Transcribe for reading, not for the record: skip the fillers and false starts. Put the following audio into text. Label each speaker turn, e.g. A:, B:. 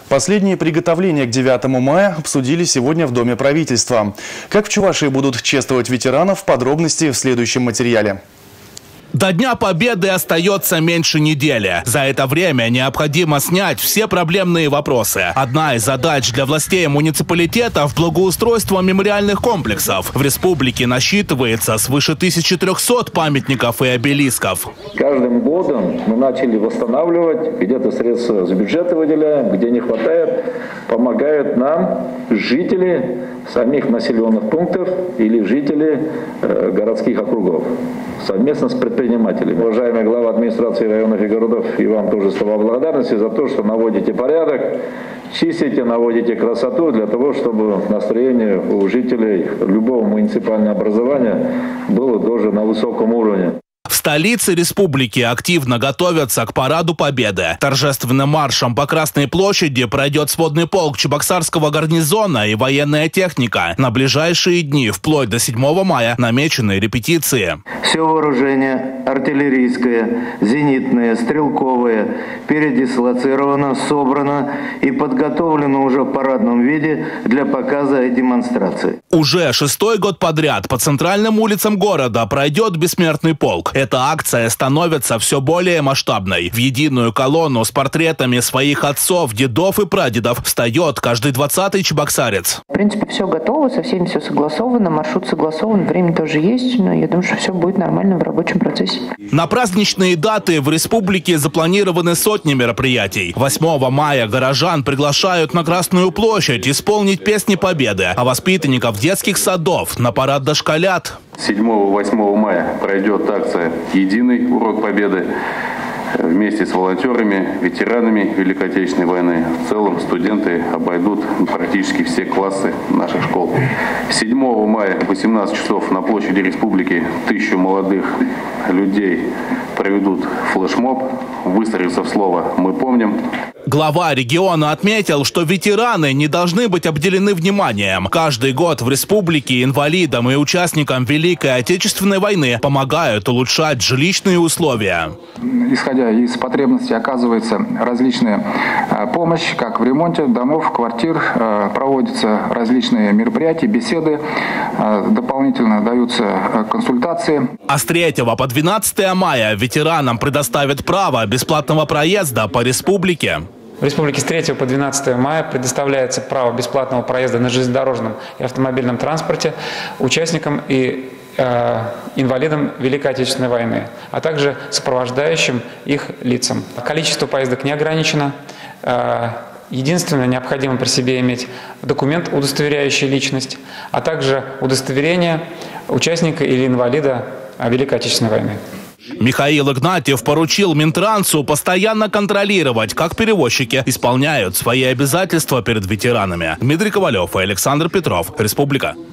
A: Последние приготовления к 9 мая обсудили сегодня в Доме правительства. Как в Чувашии будут чествовать ветеранов, подробности в следующем материале.
B: До Дня Победы остается меньше недели. За это время необходимо снять все проблемные вопросы. Одна из задач для властей муниципалитетов – благоустройство мемориальных комплексов. В республике насчитывается свыше 1300 памятников и обелисков.
C: Каждым годом мы начали восстанавливать, где-то средства с бюджета выделяем, где не хватает, помогают нам жители самих населенных пунктов или жители городских округов совместно с предпринимателями. Уважаемый глава администрации районов и городов, и вам тоже слова благодарности за то, что наводите порядок, чистите, наводите красоту для того, чтобы настроение у жителей любого муниципального образования было тоже на высоком уровне.
B: В столице республики активно готовятся к Параду Победы. Торжественным маршем по Красной площади пройдет сводный полк Чебоксарского гарнизона и военная техника. На ближайшие дни, вплоть до 7 мая, намечены репетиции.
D: Все вооружение артиллерийское, зенитное, стрелковое передислоцировано, собрано и подготовлено уже в парадном виде для показа и демонстрации.
B: Уже 6-й год подряд по центральным улицам города пройдет бессмертный полк. Эта акция становится все более масштабной. В единую колонну с портретами своих отцов, дедов и прадедов встает каждый 20-й чебоксарец.
E: В принципе, все готово, со всеми все согласовано, маршрут согласован, время тоже есть, но я думаю, что все будет нормально в рабочем процессе.
B: На праздничные даты в республике запланированы сотни мероприятий. 8 мая горожан приглашают на Красную площадь исполнить песни Победы, а воспитанников детских садов на парад дошколят.
F: 7-8 мая пройдет акция «Единый урок Победы» вместе с волонтерами, ветеранами Великой Отечественной войны. В целом студенты обойдут практически все классы наших школ. 7 мая в 18 часов на площади республики 1000 молодых людей проведут флешмоб, выстроится в слово «Мы помним».
B: Глава региона отметил, что ветераны не должны быть обделены вниманием. Каждый год в республике инвалидам и участникам Великой Отечественной войны помогают улучшать жилищные условия.
G: Исходя из потребностей, оказывается различная помощь, как в ремонте домов, квартир, проводятся различные мероприятия, беседы, дополнительно даются консультации.
B: А с 3 по 12 мая ветеранам предоставят право бесплатного проезда по республике.
H: В республике с 3 по 12 мая предоставляется право бесплатного проезда на железнодорожном и автомобильном транспорте участникам и инвалидам Великой Отечественной войны, а также сопровождающим их лицам. Количество поездок не ограничено. Единственное, необходимо при себе иметь документ, удостоверяющий личность, а также удостоверение участника или инвалида Великой Отечественной войны.
B: Михаил Игнатьев поручил Минтрансу постоянно контролировать, как перевозчики исполняют свои обязательства перед ветеранами. Дмитрий Ковалев и Александр Петров. Республика.